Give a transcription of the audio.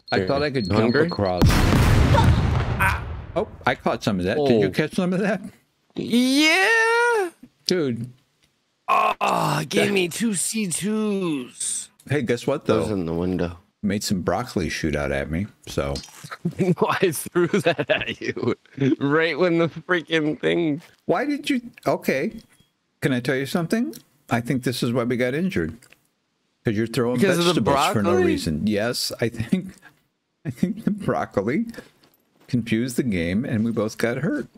I thought I could Hungry? jump across. Oh, I caught some of that. Did you catch some of that? Yeah. Dude. Oh, gave me 2 C2s. Hey, guess what, though? Those in the window. Made some broccoli shoot out at me, so. I threw that at you right when the freaking thing. Why did you? Okay. Can I tell you something? I think this is why we got injured. Because you're throwing Because of the vegetables for no broccoli? reason. Yes, I think the broccoli confused the game and we both got hurt.